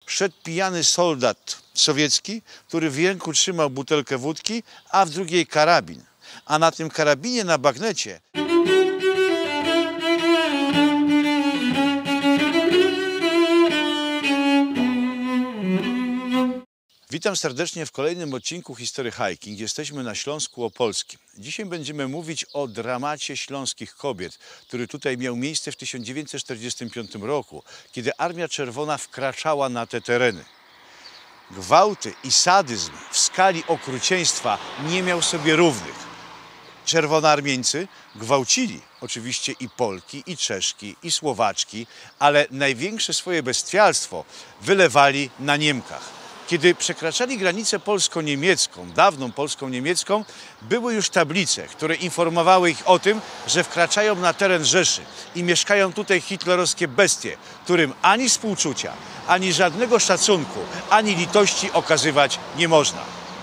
szedł pijany soldat sowiecki, który w ręku trzymał butelkę wódki, a w drugiej karabin. A na tym karabinie na bagnecie Witam serdecznie w kolejnym odcinku History Hiking. Jesteśmy na Śląsku Opolskim. Dzisiaj będziemy mówić o dramacie śląskich kobiet, który tutaj miał miejsce w 1945 roku, kiedy Armia Czerwona wkraczała na te tereny. Gwałty i sadyzm w skali okrucieństwa nie miał sobie równych. Czerwonoarmieńcy gwałcili oczywiście i Polki, i Czeszki, i Słowaczki, ale największe swoje bestialstwo wylewali na Niemkach. Kiedy przekraczali granicę polsko-niemiecką, dawną polską-niemiecką, były już tablice, które informowały ich o tym, że wkraczają na teren Rzeszy i mieszkają tutaj hitlerowskie bestie, którym ani współczucia, ani żadnego szacunku, ani litości okazywać nie można.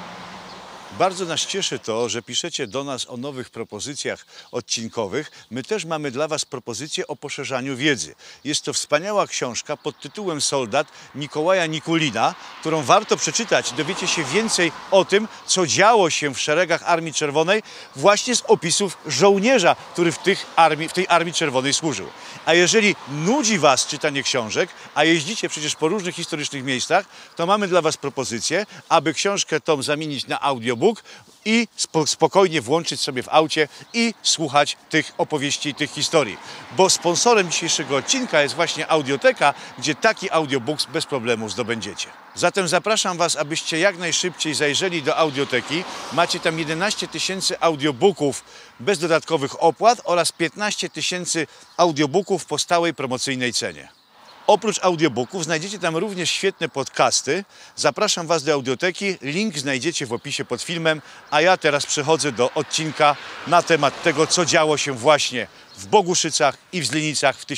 Bardzo nas cieszy to, że piszecie do nas o nowych propozycjach odcinkowych. My też mamy dla Was propozycję o poszerzaniu wiedzy. Jest to wspaniała książka pod tytułem Soldat Mikołaja Nikulina, którą warto przeczytać. Dowiecie się więcej o tym, co działo się w szeregach Armii Czerwonej właśnie z opisów żołnierza, który w tej Armii Czerwonej służył. A jeżeli nudzi Was czytanie książek, a jeździcie przecież po różnych historycznych miejscach, to mamy dla Was propozycję, aby książkę tą zamienić na audiobook i spokojnie włączyć sobie w aucie i słuchać tych opowieści i tych historii. Bo sponsorem dzisiejszego odcinka jest właśnie Audioteka, gdzie taki audiobook bez problemu zdobędziecie. Zatem zapraszam Was, abyście jak najszybciej zajrzeli do Audioteki. Macie tam 11 000 audiobooków bez dodatkowych opłat oraz 15 000 audiobooków po stałej promocyjnej cenie. Oprócz audiobooków znajdziecie tam również świetne podcasty. Zapraszam Was do Audioteki, link znajdziecie w opisie pod filmem, a ja teraz przechodzę do odcinka na temat tego, co działo się właśnie w Boguszycach i w Zlinicach w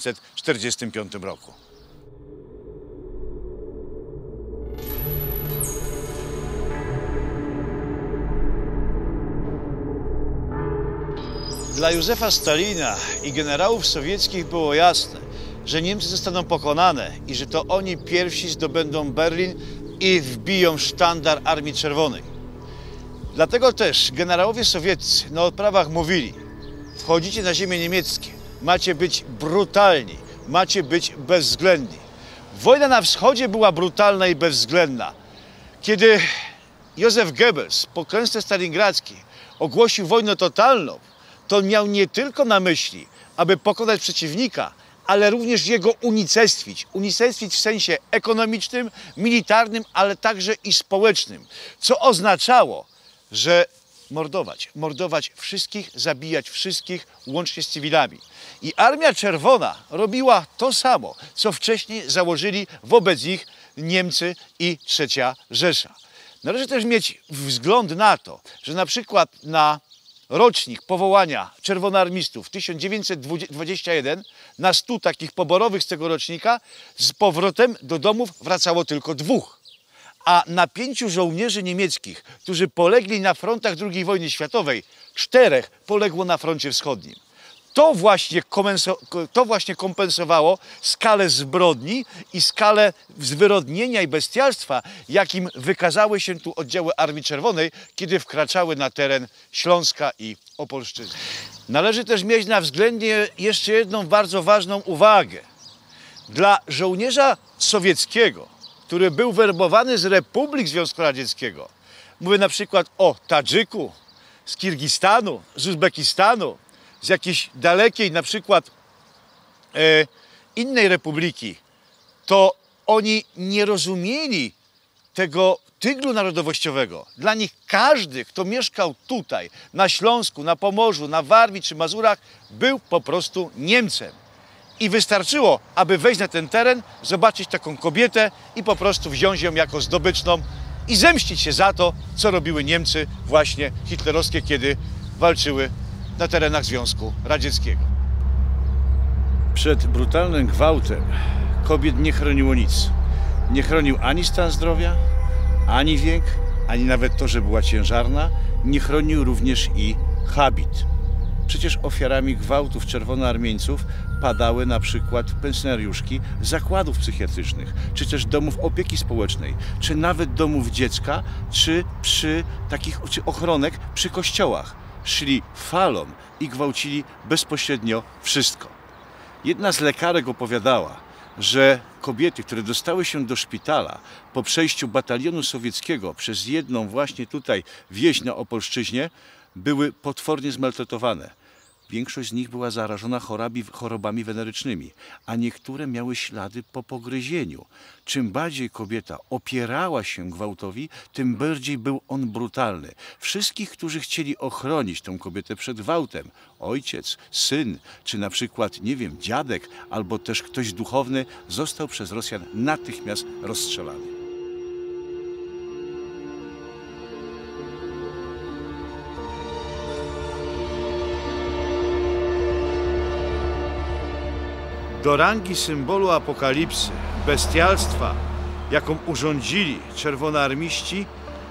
1945 roku. Dla Józefa Stalina i generałów sowieckich było jasne, że Niemcy zostaną pokonane i że to oni pierwsi zdobędą Berlin i wbiją sztandar Armii Czerwonej. Dlatego też generałowie sowieccy na odprawach mówili: wchodzicie na ziemię niemieckie, macie być brutalni, macie być bezwzględni. Wojna na wschodzie była brutalna i bezwzględna. Kiedy Józef Goebbels po klęsce stalingradzkiej ogłosił wojnę totalną, to on miał nie tylko na myśli, aby pokonać przeciwnika, ale również jego unicestwić. Unicestwić w sensie ekonomicznym, militarnym, ale także i społecznym. Co oznaczało, że mordować wszystkich, zabijać wszystkich, łącznie z cywilami. I Armia Czerwona robiła to samo, co wcześniej założyli wobec nich Niemcy i III Rzesza. Należy też mieć wzgląd na to, że na przykład na rocznik powołania czerwonoarmistów 1921 na 100 takich poborowych z tego rocznika z powrotem do domów wracało tylko 2. A na 5 żołnierzy niemieckich, którzy polegli na frontach II wojny światowej, 4 poległo na froncie wschodnim. To właśnie kompensowało skalę zbrodni i skalę zwyrodnienia i bestialstwa, jakim wykazały się tu oddziały Armii Czerwonej, kiedy wkraczały na teren Śląska i Opolszczyzny. Należy też mieć na względzie jeszcze jedną bardzo ważną uwagę. Dla żołnierza sowieckiego, który był werbowany z Republik Związku Radzieckiego, mówię na przykład o Tadżyku, z Kirgistanu, z Uzbekistanu, z jakiejś dalekiej na przykład innej republiki, to oni nie rozumieli tego tyglu narodowościowego. Dla nich każdy, kto mieszkał tutaj, na Śląsku, na Pomorzu, na Warmii czy Mazurach, był po prostu Niemcem. I wystarczyło, aby wejść na ten teren, zobaczyć taką kobietę i po prostu wziąć ją jako zdobyczną i zemścić się za to, co robiły Niemcy właśnie hitlerowskie, kiedy walczyły na terenach Związku Radzieckiego. Przed brutalnym gwałtem kobiet nie chroniło nic. Nie chronił ani stan zdrowia, ani wiek, ani nawet to, że była ciężarna. Nie chronił również i habit. Przecież ofiarami gwałtów czerwonoarmieńców padały na przykład pensjonariuszki zakładów psychiatrycznych, czy też domów opieki społecznej, czy nawet domów dziecka, czy ochronek przy kościołach. Szli falą i gwałcili bezpośrednio wszystko. Jedna z lekarek opowiadała, że kobiety, które dostały się do szpitala po przejściu batalionu sowieckiego przez jedną właśnie tutaj wieś na Opolszczyźnie, były potwornie zmaltretowane. Większość z nich była zarażona chorobami wenerycznymi, a niektóre miały ślady po pogryzieniu. Czym bardziej kobieta opierała się gwałtowi, tym bardziej był on brutalny. Wszystkich, którzy chcieli ochronić tę kobietę przed gwałtem, ojciec, syn, czy na przykład, nie wiem, dziadek, albo też ktoś duchowny, został przez Rosjan natychmiast rozstrzelany. Do rangi symbolu apokalipsy, bestialstwa, jaką urządzili czerwonoarmiści,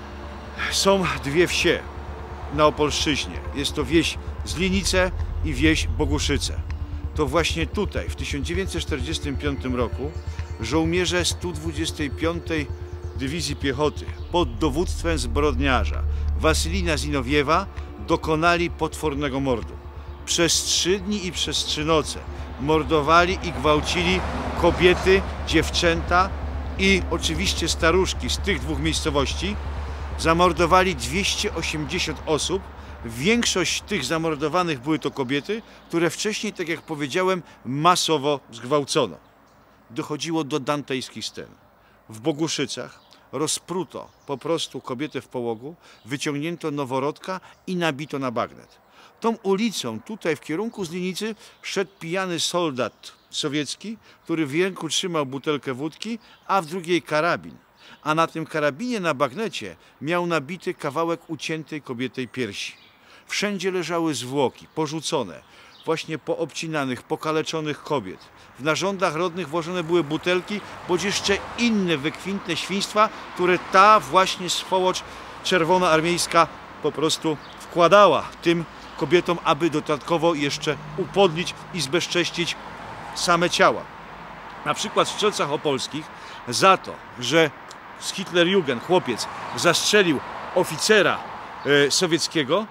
są dwie wsie na Opolszczyźnie. Jest to wieś Zlinice i wieś Boguszyce. To właśnie tutaj w 1945 roku żołnierze 125. Dywizji Piechoty pod dowództwem zbrodniarza Wasylina Zinowiewa dokonali potwornego mordu. Przez 3 dni i przez 3 noce mordowali i gwałcili kobiety, dziewczęta i oczywiście staruszki z tych dwóch miejscowości. Zamordowali 280 osób. Większość tych zamordowanych były to kobiety, które wcześniej, tak jak powiedziałem, masowo zgwałcono. Dochodziło do dantejskich scen. W Boguszycach rozpruto po prostu kobietę w połogu, wyciągnięto noworodka i nabito na bagnet. Tą ulicą, tutaj w kierunku Zlinicy, szedł pijany soldat sowiecki, który w ręku trzymał butelkę wódki, a w drugiej karabin. A na tym karabinie na bagnecie miał nabity kawałek uciętej kobietej piersi. Wszędzie leżały zwłoki, porzucone, właśnie poobcinanych, pokaleczonych kobiet. W narządach rodnych włożone były butelki, bądź jeszcze inne wykwintne świństwa, które ta właśnie swołocz czerwonoarmiejska po prostu wkładała tym kobietom, aby dodatkowo jeszcze upodlić i zbezcześcić same ciała. Na przykład w Strzelcach Opolskich za to, że z Hitlerjugend chłopiec zastrzelił oficera sowieckiego,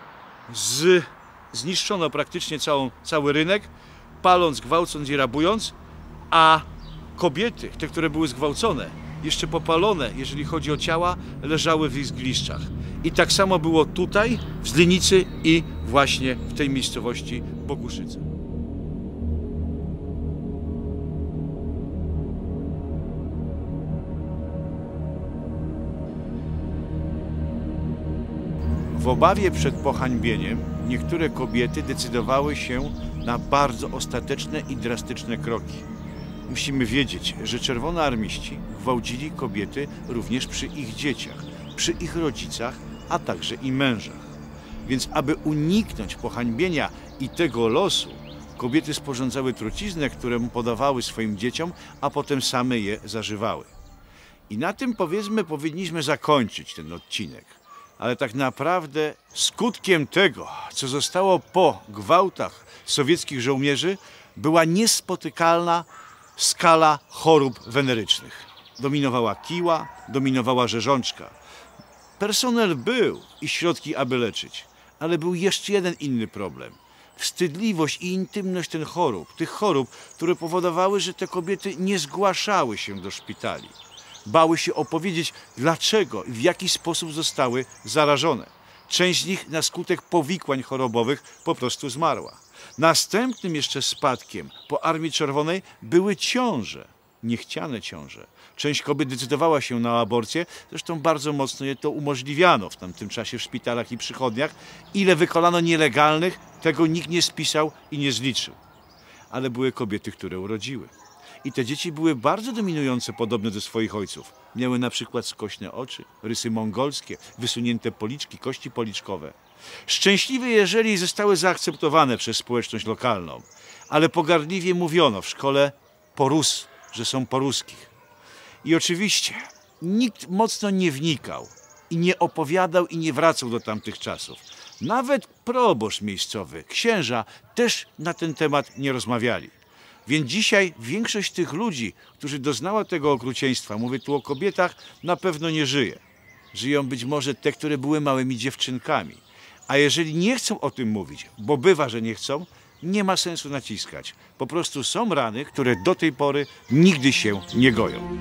zniszczono praktycznie cały rynek, paląc, gwałcąc i rabując, a kobiety, te, które były zgwałcone, jeszcze popalone, jeżeli chodzi o ciała, leżały w ich zgliszczach. I tak samo było tutaj, w Zlinicy i właśnie w tej miejscowości Boguszyce. W obawie przed pohańbieniem niektóre kobiety decydowały się na bardzo ostateczne i drastyczne kroki. Musimy wiedzieć, że czerwonoarmiści gwałcili kobiety również przy ich dzieciach, przy ich rodzicach, a także i mężach. Więc aby uniknąć pohańbienia i tego losu, kobiety sporządzały truciznę, którą podawały swoim dzieciom, a potem same je zażywały. I na tym, powiedzmy, powinniśmy zakończyć ten odcinek. Ale tak naprawdę skutkiem tego, co zostało po gwałtach sowieckich żołnierzy, była niespotykalna skala chorób wenerycznych. Dominowała kiła, dominowała rzeżączka. Personel był i środki, aby leczyć, ale był jeszcze jeden inny problem. Wstydliwość i intymność tych chorób, które powodowały, że te kobiety nie zgłaszały się do szpitali. Bały się opowiedzieć, dlaczego i w jaki sposób zostały zarażone. Część z nich na skutek powikłań chorobowych po prostu zmarła. Następnym jeszcze spadkiem po Armii Czerwonej były ciąże, niechciane ciąże. Część kobiet decydowała się na aborcję, zresztą bardzo mocno je to umożliwiano w tamtym czasie w szpitalach i przychodniach. Ile wykonano nielegalnych, tego nikt nie spisał i nie zliczył. Ale były kobiety, które urodziły. I te dzieci były bardzo dominujące, podobne do swoich ojców. Miały na przykład skośne oczy, rysy mongolskie, wysunięte policzki, kości policzkowe. Szczęśliwie, jeżeli zostały zaakceptowane przez społeczność lokalną, ale pogardliwie mówiono w szkole że są po ruskich. I oczywiście nikt mocno nie wnikał i nie opowiadał i nie wracał do tamtych czasów. Nawet proboszcz miejscowy, księża też na ten temat nie rozmawiali. Więc dzisiaj większość tych ludzi, którzy doznała tego okrucieństwa, mówię tu o kobietach, na pewno nie żyje. Żyją być może te, które były małymi dziewczynkami. A jeżeli nie chcą o tym mówić, bo bywa, że nie chcą, nie ma sensu naciskać. Po prostu są rany, które do tej pory nigdy się nie goją.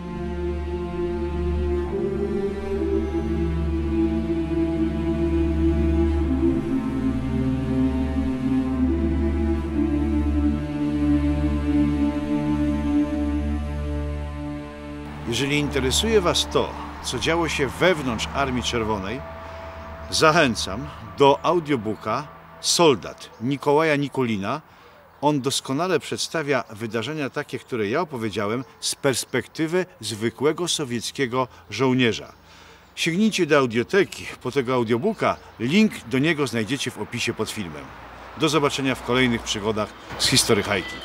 Jeżeli interesuje Was to, co działo się wewnątrz Armii Czerwonej, zachęcam do audiobooka Soldat Mikołaja Nikulina. On doskonale przedstawia wydarzenia takie, które ja opowiedziałem, z perspektywy zwykłego sowieckiego żołnierza. Sięgnijcie do audioteki po tego audiobooka, link do niego znajdziecie w opisie pod filmem. Do zobaczenia w kolejnych przygodach z History Hiking.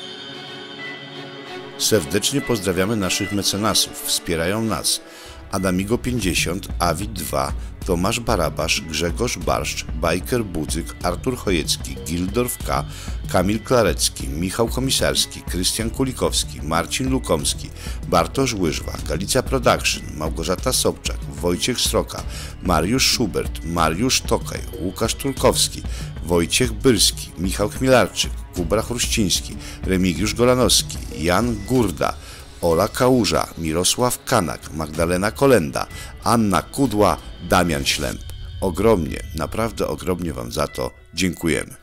Serdecznie pozdrawiamy naszych mecenasów. Wspierają nas Adamigo 50, Awid 2, Tomasz Barabasz, Grzegorz Barszcz, Bajker Budzyk, Artur Chojecki, Gildorf K., Kamil Klarecki, Michał Komisarski, Krystian Kulikowski, Marcin Lukomski, Bartosz Łyżwa, Galicja Production, Małgorzata Sobczak, Wojciech Sroka, Mariusz Schubert, Mariusz Tokaj, Łukasz Turkowski, Wojciech Byrski, Michał Chmielarczyk, Kubra Chruściński, Remigiusz Golanowski, Jan Gurda, Ola Kałuża, Mirosław Kanak, Magdalena Kolenda, Anna Kudła, Damian Ślęp. Ogromnie, naprawdę ogromnie Wam za to dziękujemy.